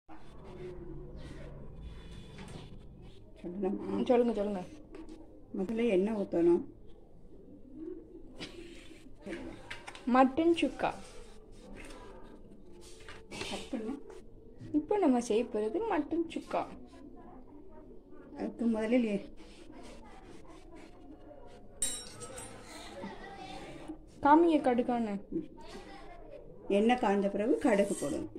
சொல்லுங்க சொல்லுங்க. முதல்ல எண்ணெய் ஊற்றணும். மட்டன் சுக்கா இப்போ நம்ம செய்ய போகிறது மட்டன் சுக்கா. அதுக்கு முதல்ல காமிங்க கடுக்கான. எண்ணெய் காய்ஞ்ச பிறகு கடுகு போடணும்.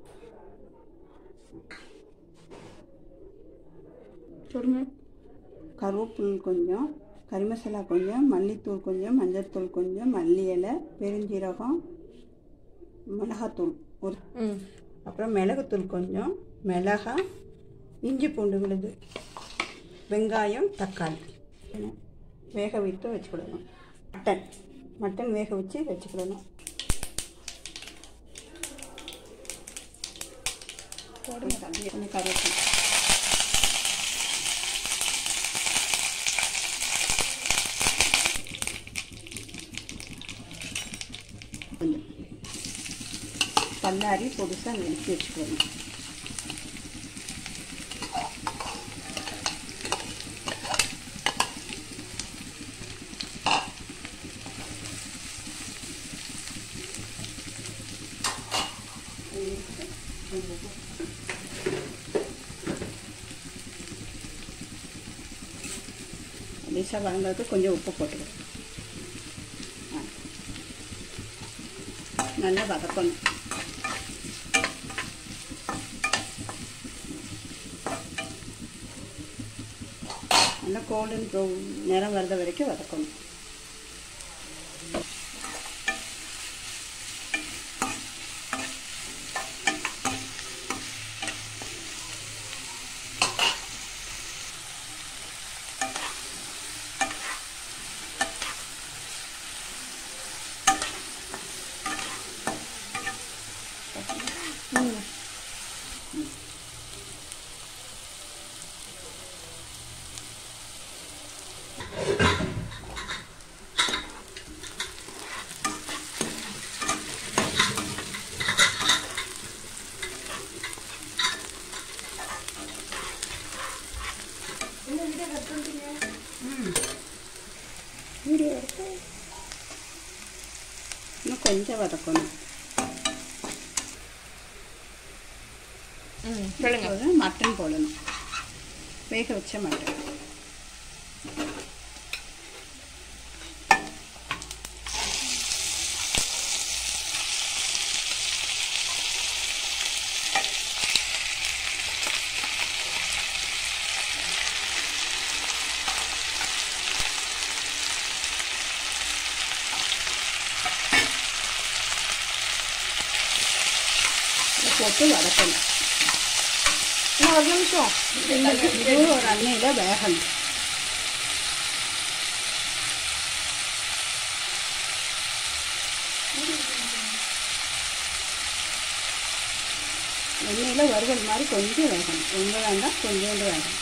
சொல்லுங்க. கருவேப்பிலை கொஞ்சம், கறி மசாலா கொஞ்சம், மல்லித்தூள் கொஞ்சம், மஞ்சள்தூள் கொஞ்சம், மல்லி இலை, பெருஞ்சீரகம், மிளகாத்தூள் ஒரு, அப்புறம் மிளகுத்தூள் கொஞ்சம், மிளகாய், இஞ்சி பூண்டு விழுது, வெங்காயம், தக்காளி வேக வைத்து வச்சுக்கிடணும். மட்டன் வேக வச்சு வச்சுக்கிடணும். கொஞ்சம் கருவேப்பிலை, கொஞ்சம் பல்லாரி பொடிசாக நெருக்கி வச்சுக்கணும். லேசாக வதங்கிறதுக்கு கொஞ்சம் உப்பு போட்டுக்கணும். நல்லா வதக்கணும். நல்லா கோல்டன் ப்ரௌன் நிறம் வர்ற வரைக்கும் வதக்கணும். இன்னும் கொஞ்சம் வதக்கணும். மட்டன் போடணும். வேக வச்ச மட்டன் போட்டு வதக்கணும். இன்னும் ஒரு நிமிஷம். இது ஒரு எண்ணெயில் வேகணும். எண்ணெயில் வறுவல் மாதிரி கொஞ்சம் வேகணும். ரொம்ப வேண்டாம், கொஞ்சோண்டு வேகணும்.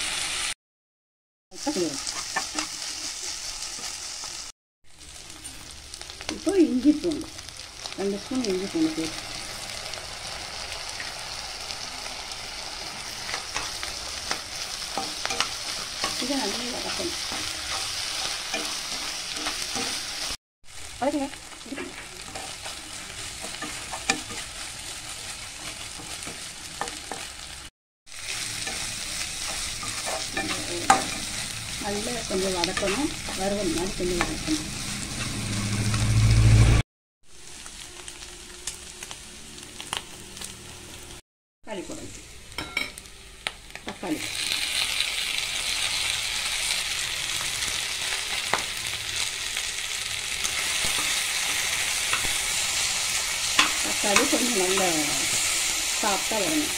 இப்போ இஞ்சி பூண்டு 2 ஸ்பூன் இஞ்சி பூண்டு போட்டு இதை நல்லா வதக்கணும். வதக்குங்க. நல்லா கொஞ்சம் வதக்கணும். வறுவல் மாதிரி கொஞ்சம் வதக்கணும். தக்காளி போடணும். தக்காளி தக்காளி கொஞ்சம் நல்ல சாஃப்டாக வரணும்.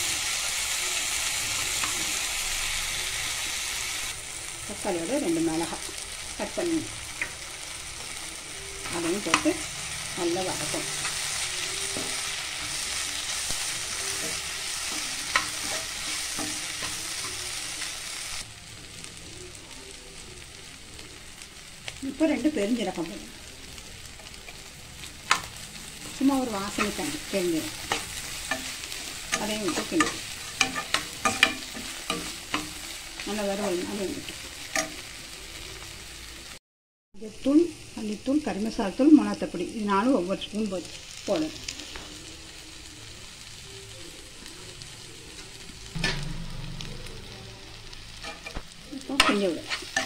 தக்காளியோட 2 மிளகாய் கட் பண்ணி அதையும் போட்டு நல்லா வதக்கும். இப்போ 2 பெருஞ்சீரகம் போடணும். சும்மா ஒரு வாசனை தண்ணி பெருஞ்சீரகம் அதையும் விட்டு கிளி நல்லா வறுவல்னால வந்துட்டு தூள், மல்லித்தூள், கறி மசாலா தூள், மிளகாத்தூள் இது நாலும் ஒவ்வொரு ஸ்பூன் போடணும். இப்போ கிண்டி விட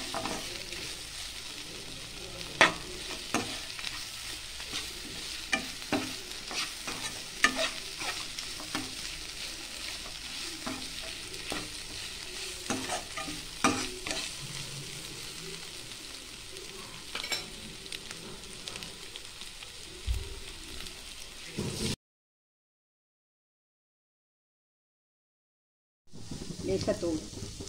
லேசாக தூள்,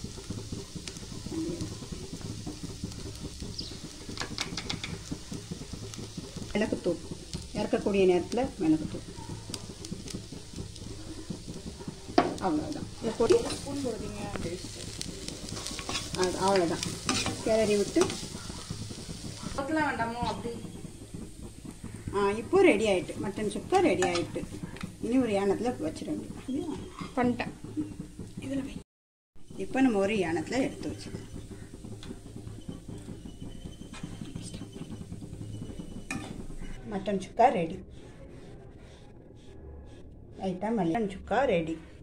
மிளகுத்தூள், இறக்கக்கூடிய நேரத்தில் மிளகுத்தூள், அவ்வளோதான். ஸ்பூன் போடுறீங்க அவ்வளோதான். கிளறி விட்டு பார்க்கலாம் வேண்டாமோ அப்படி. இப்போ ரெடி ஆகிட்டு, மட்டன் சுக்கா ரெடி ஆகிட்டு. இனி ஒரு யானத்தில் வச்சிட வேண்டியது பண்ணிட்டேன். இதில் வை. இப்போ நம்ம ஒரு யானத்தில் எடுத்து வச்சுக்கலாம். Mutton chukka ready. லைட்டாக மட்டன் சுக்கா ரெடி.